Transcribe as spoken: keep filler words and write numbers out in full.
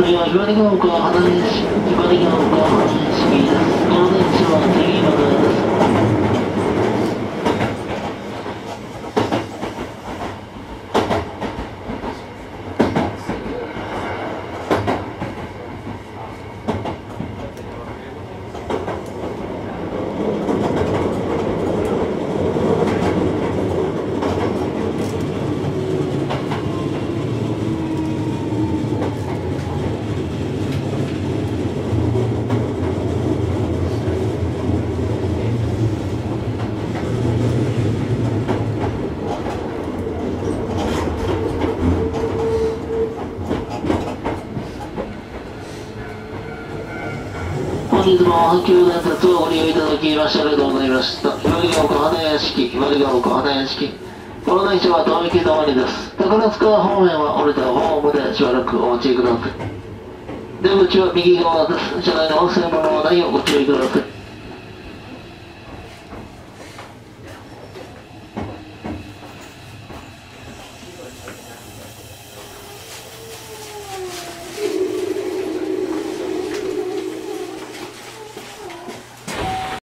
次はひばりが丘花火式、ひばりが丘花火式です。この電車は次までです。本日も阪急電鉄をご利用いただきましてありがとうございました。ひばりが丘花屋敷、ひばりが丘花屋敷。この電車は遠行き止まりです。宝塚方面は降りたホームでしばらくお待ちください。出口は右側です。車内の忘れ物はないようご注意ください。